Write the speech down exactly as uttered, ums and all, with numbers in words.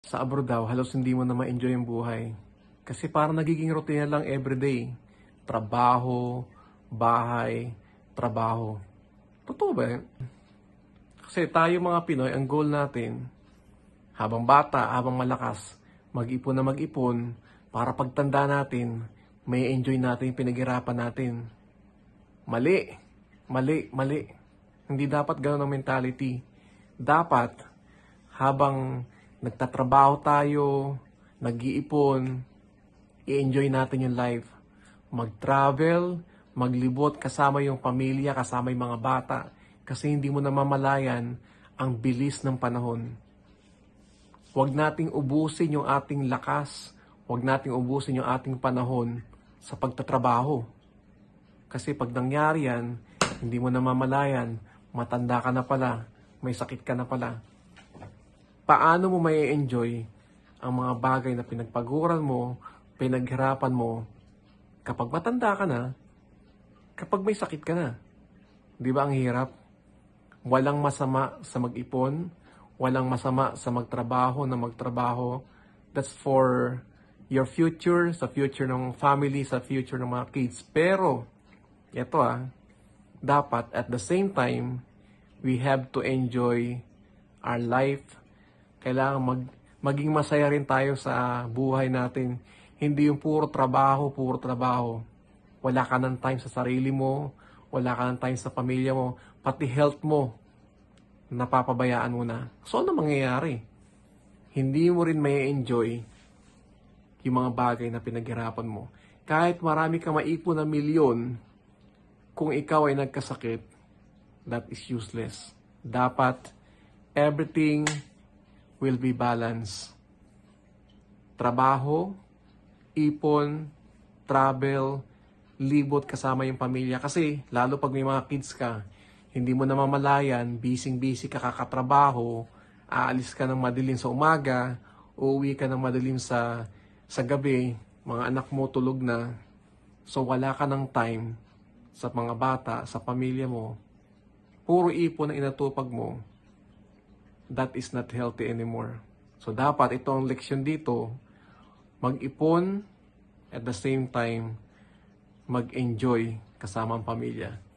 Sa abroad daw, halos hindi mo na ma-enjoy yung buhay. Kasi parang nagiging routine lang everyday. Trabaho, bahay, trabaho. Totoo ba yan? Kasi tayo mga Pinoy, ang goal natin, habang bata, habang malakas, mag-ipon na mag-ipon, para pagtanda natin, may enjoy natin yung pinaghirapan natin. Mali. Mali, mali. Hindi dapat gano'n ang mentality. Dapat, habang nagtatrabaho tayo, nag-iipon, i-enjoy natin yung life. Mag-travel, maglibot kasama yung pamilya, kasama yung mga bata. Kasi hindi mo namamalayan ang bilis ng panahon. Huwag nating ubusin yung ating lakas. Huwag nating ubusin yung ating panahon sa pagtatrabaho. Kasi pag nangyari yan, hindi mo namamalayan, matanda ka na pala, may sakit ka na pala. Paano mo may enjoy ang mga bagay na pinagpaguran mo, pinaghirapan mo, kapag matanda ka na, kapag may sakit ka na? Di ba ang hirap? Walang masama sa mag-ipon, walang masama sa magtrabaho na magtrabaho. That's for your future, sa future ng family, sa future ng mga kids. Pero, ito ah, dapat at the same time, we have to enjoy our life. Kailangan mag, maging masaya rin tayo sa buhay natin. Hindi yung puro trabaho, puro trabaho. Wala ka ng time sa sarili mo, wala ka ng time sa pamilya mo, pati health mo, napapabayaan mo na. So, ano mangyayari? Hindi mo rin may enjoy yung mga bagay na pinaghirapan mo. Kahit marami ka maipon na milyon, kung ikaw ay nagkasakit, that is useless. Dapat, everything will be balanced. Trabaho, ipon, travel, libot kasama yung pamilya. Kasi, lalo pag may mga kids ka, hindi mo namamalayan, busy-busy ka kakatrabaho, aalis ka ng madilim sa umaga, uuwi ka ng madilim sa, sa gabi, mga anak mo tulog na, so wala ka ng time sa mga bata, sa pamilya mo. Puro ipon ang inatupag mo, that is not healthy anymore. So dapat itong leksyon dito, mag-ipon, at the same time, mag-enjoy kasama ang pamilya.